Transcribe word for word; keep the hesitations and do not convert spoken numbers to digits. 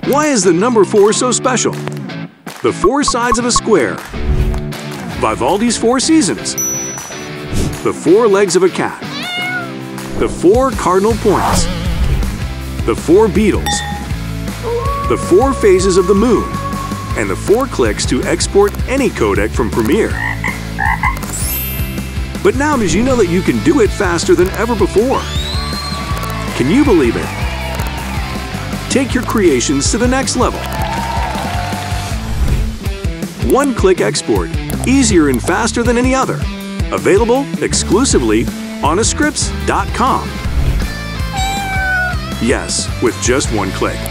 Why is the number four so special? The four sides of a square. Vivaldi's Four Seasons. The four legs of a cat. The four cardinal points. The four Beatles. The four phases of the moon. And the four clicks to export any codec from Premiere. But now did you know that you can do it faster than ever before? Can you believe it? Take your creations to the next level. One-click export, easier and faster than any other. Available exclusively on aescripts dot com. Yes, with just one click.